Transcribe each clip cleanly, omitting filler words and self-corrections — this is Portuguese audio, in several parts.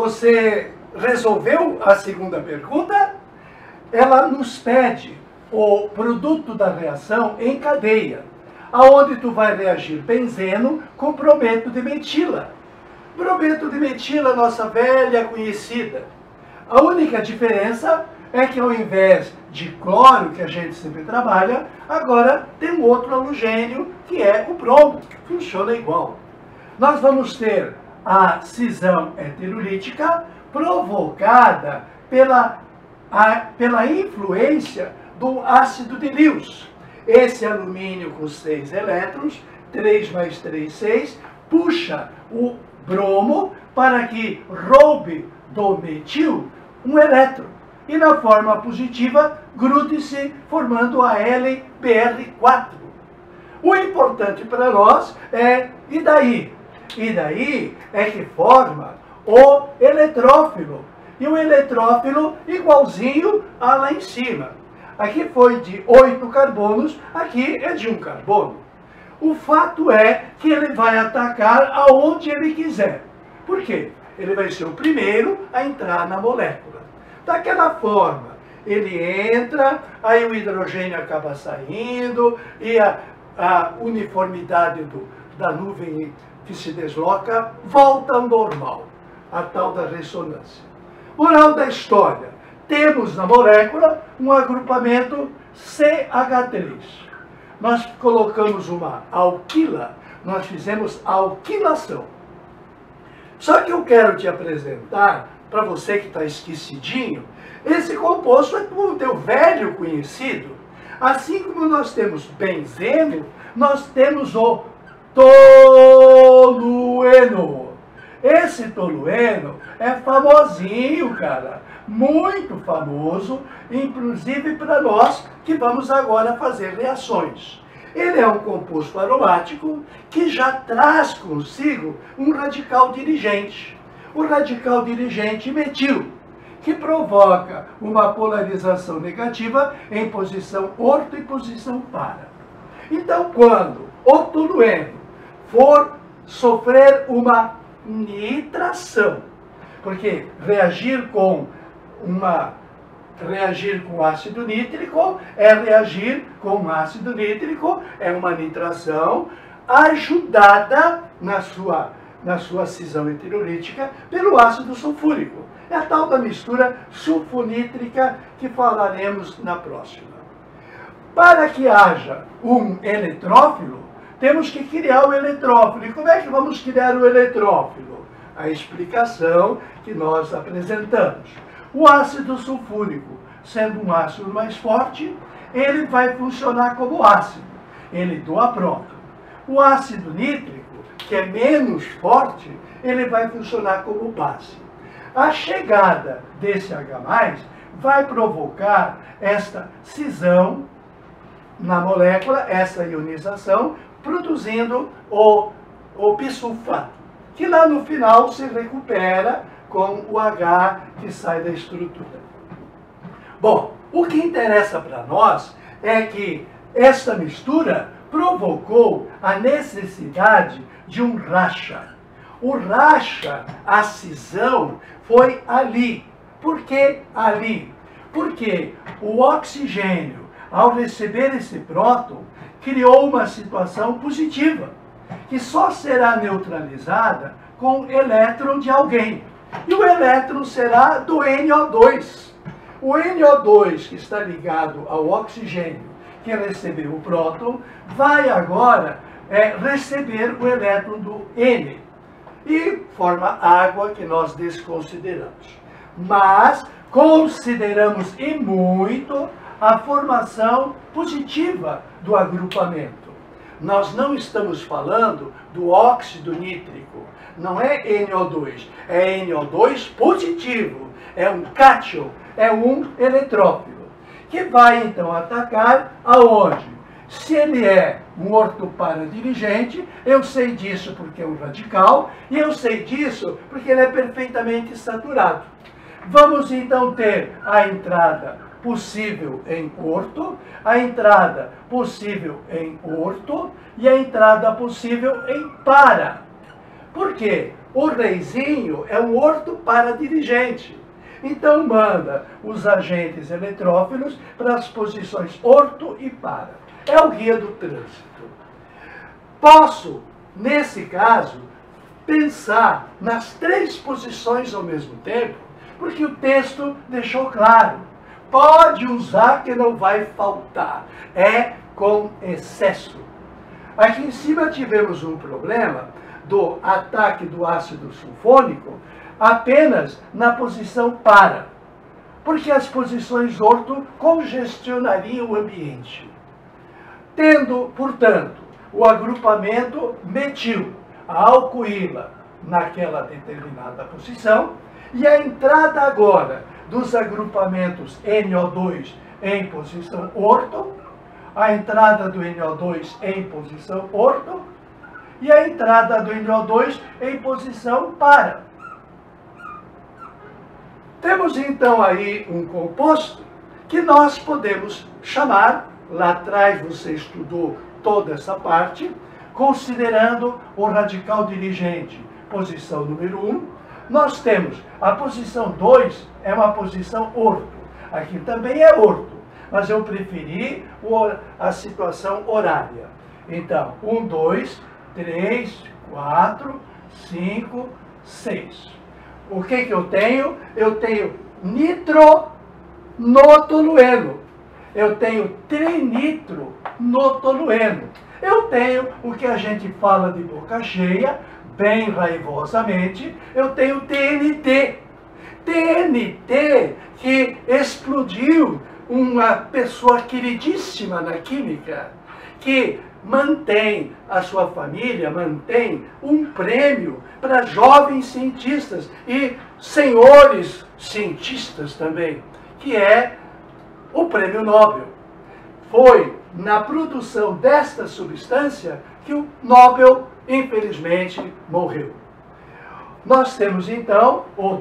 Você resolveu a segunda pergunta? Ela nos pede o produto da reação em cadeia, aonde tu vai reagir benzeno com brometo de metila. Brometo de metila, nossa velha conhecida. A única diferença é que ao invés de cloro, que a gente sempre trabalha, agora tem um outro halogênio, que é o bromo. Funciona igual. Nós vamos ter a cisão heterolítica provocada pela influência do ácido de Lewis. Esse alumínio com 6 elétrons, 3 mais 3, 6, puxa o bromo para que roube do metil um elétron. E na forma positiva, grude-se formando a LBr4. O importante para nós é, e daí? E daí é que forma o eletrófilo. E o eletrófilo igualzinho a lá em cima. Aqui foi de 8 carbonos, aqui é de 1 carbono. O fato é que ele vai atacar aonde ele quiser. Por quê? Ele vai ser o primeiro a entrar na molécula. Daquela forma, ele entra, aí o hidrogênio acaba saindo, e a uniformidade da nuvem que se desloca volta ao normal, a tal da ressonância. Moral da história, temos na molécula um agrupamento CH3. Nós colocamos uma alquila, nós fizemos alquilação. Só que eu quero te apresentar, para você que está esquecidinho, esse composto é o teu velho conhecido. Assim como nós temos benzeno, nós temos o tolueno. Esse tolueno é famosinho, cara. Muito famoso, inclusive para nós que vamos agora fazer reações. Ele é um composto aromático que já traz consigo um radical dirigente. O radical dirigente metil, que provoca uma polarização negativa em posição orto e posição para. Então, quando o tolueno for sofrer uma nitração, porque reagir com ácido nítrico é reagir com ácido nítrico, é uma nitração ajudada na sua cisão heterolítica pelo ácido sulfúrico. É a tal da mistura sulfonítrica que falaremos na próxima. Para que haja um eletrófilo, temos que criar o eletrófilo. E como é que vamos criar o eletrófilo? A explicação que nós apresentamos. O ácido sulfúrico, sendo um ácido mais forte, ele vai funcionar como ácido. Ele doa próton. O ácido nítrico, que é menos forte, ele vai funcionar como base. A chegada desse H+, vai provocar esta cisão na molécula, essa ionização, produzindo o bisulfato, que lá no final se recupera com o H que sai da estrutura. Bom, o que interessa para nós é que esta mistura provocou a necessidade de um racha. O racha, a cisão, foi ali. Por que ali? Porque o oxigênio, ao receber esse próton, criou uma situação positiva, que só será neutralizada com elétron de alguém. E o elétron será do NO2. O NO2, que está ligado ao oxigênio, que recebeu o próton, vai agora receber o elétron do N. E forma água, que nós desconsideramos. Mas consideramos e muito a formação positiva do agrupamento. Nós não estamos falando do óxido nítrico. Não é NO2, é NO2 positivo. É um cátion, é um eletrófilo, que vai então atacar aonde? Se ele é um ortoparadirigente, eu sei disso porque é um radical, e eu sei disso porque ele é perfeitamente saturado. Vamos então ter a entrada possível em orto, a entrada possível em orto e a entrada possível em para. Por quê? O reizinho é um orto para dirigente. Então manda os agentes eletrófilos para as posições orto e para. É o guia do trânsito. Posso, nesse caso, pensar nas 3 posições ao mesmo tempo, porque o texto deixou claro. Pode usar que não vai faltar. É com excesso. Aqui em cima tivemos um problema do ataque do ácido sulfônico apenas na posição para, porque as posições orto congestionariam o ambiente. Tendo, portanto, o agrupamento metil, a alcoíla, naquela determinada posição, e a entrada agora dos agrupamentos NO2 em posição orto, a entrada do NO2 em posição orto, e a entrada do NO2 em posição para. Temos então aí um composto que nós podemos chamar, lá atrás você estudou toda essa parte, considerando o radical dirigente, posição número 1, nós temos a posição 2, é uma posição orto. Aqui também é orto, mas eu preferi a situação horária. Então, 1, 2, 3, 4, 5, 6. O que eu tenho? Eu tenho nitronotolueno. Eu tenho trinitrotolueno. Eu tenho o que a gente fala de boca cheia, bem raivosamente, eu tenho TNT. TNT que explodiu uma pessoa queridíssima na química, que mantém a sua família, mantém um prêmio para jovens cientistas e senhores cientistas também, que é o Prêmio Nobel. Foi na produção desta substância que o Nobel, infelizmente, morreu. Nós temos então o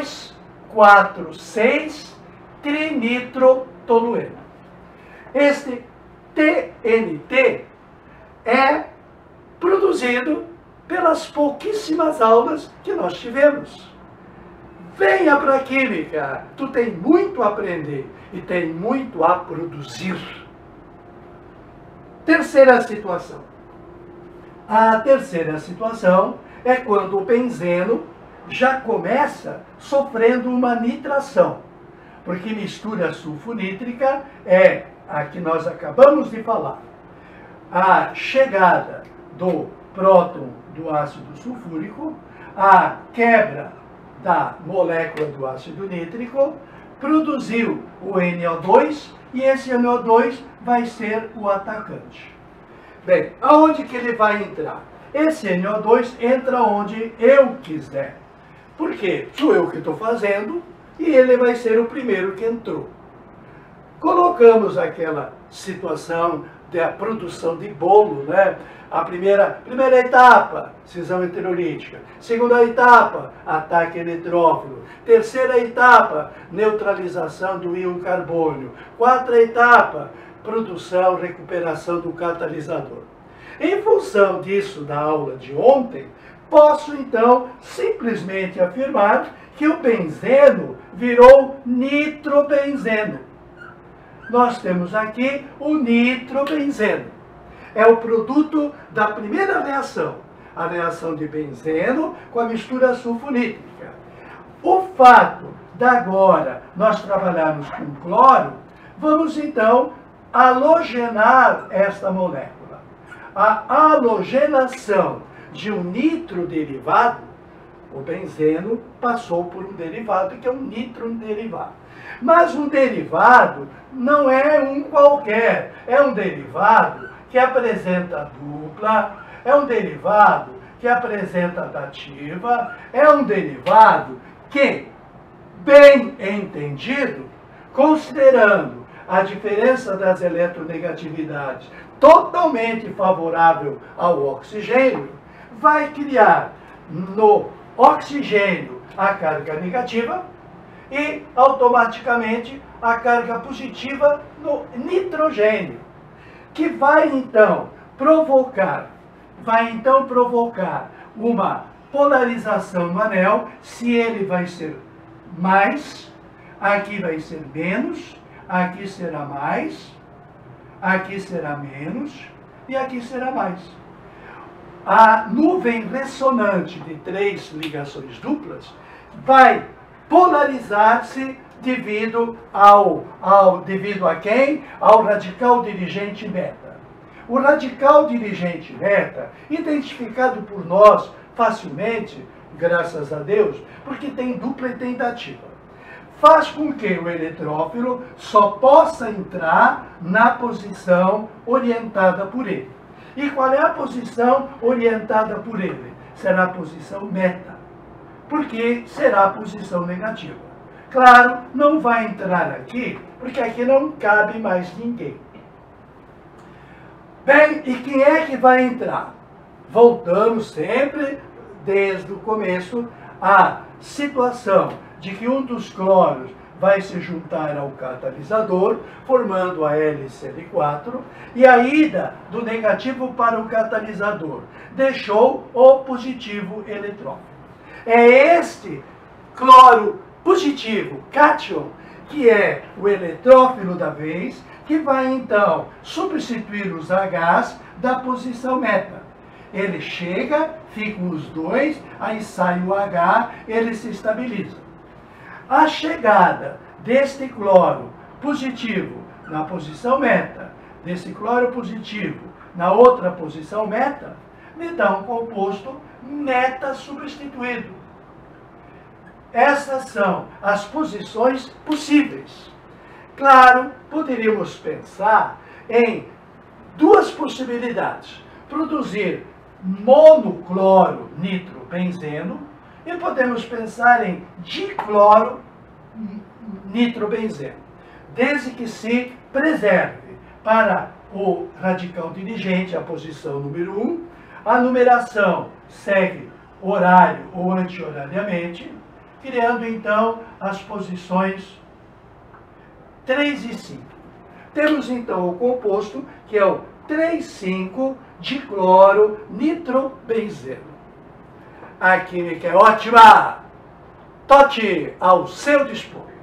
2,4,6-trinitrotolueno. Este TNT é produzido pelas pouquíssimas aulas que nós tivemos. Venha para a química, tu tem muito a aprender e tem muito a produzir. Terceira situação. A terceira situação é quando o benzeno já começa sofrendo uma nitração, porque mistura sulfonítrica é a que nós acabamos de falar. A chegada do próton do ácido sulfúrico, a quebra da molécula do ácido nítrico, produziu o NO2 e esse NO2 vai ser o atacante. Bem, aonde que ele vai entrar? Esse NO2 entra onde eu quiser. Porque sou eu que estou fazendo e ele vai ser o primeiro que entrou. Colocamos aquela situação da produção de bolo, né? A primeira etapa, cisão heterolítica. Segunda etapa, ataque eletrófilo. Terceira etapa, neutralização do íon carbônio. Quarta etapa, produção, recuperação do catalisador. Em função disso da aula de ontem, posso então simplesmente afirmar que o benzeno virou nitrobenzeno. Nós temos aqui o nitrobenzeno. É o produto da primeira reação, a reação de benzeno com a mistura sulfonítrica. O fato de agora nós trabalharmos com cloro, vamos então halogenar esta molécula. A halogenação de um nitroderivado, o benzeno passou por um derivado que é um nitroderivado. Mas um derivado não é um qualquer, é um derivado que apresenta dupla, é um derivado que apresenta dativa, é um derivado que, bem entendido, considerando a diferença das eletronegatividades totalmente favorável ao oxigênio, vai criar no oxigênio a carga negativa e automaticamente a carga positiva no nitrogênio, que vai então provocar uma polarização no anel, se ele vai ser mais, aqui vai ser menos, aqui será mais, aqui será menos e aqui será mais. A nuvem ressonante de 3 ligações duplas vai polarizar-se devido devido a quem? Ao radical dirigente beta. O radical dirigente beta, identificado por nós facilmente, graças a Deus, porque tem dupla e tentativa, faz com que o eletrófilo só possa entrar na posição orientada por ele. E qual é a posição orientada por ele? Será a posição meta, porque será a posição negativa. Claro, não vai entrar aqui, porque aqui não cabe mais ninguém. Bem, e quem é que vai entrar? Voltamos sempre, desde o começo, à situação de que um dos cloros vai se juntar ao catalisador, formando a LCl4, e a ida do negativo para o catalisador deixou o positivo eletrófilo. É este cloro positivo, cátion, que é o eletrófilo da vez, que vai então substituir os Hs da posição meta. Ele chega, ficam os dois, aí sai o H, ele se estabiliza. A chegada deste cloro positivo na posição meta, desse cloro positivo na outra posição meta, me dá um composto meta substituído. Essas são as posições possíveis. Claro, poderíamos pensar em 2 possibilidades. Produzir monocloro nitrobenzeno e podemos pensar em dicloro nitrobenzeno, desde que se preserve para o radical dirigente a posição número 1, a numeração segue horário ou anti-horariamente, criando então as posições 3 e 5. Temos então o composto que é o 3,5-dicloro nitrobenzeno. A química é ótima! Tote ao seu dispor.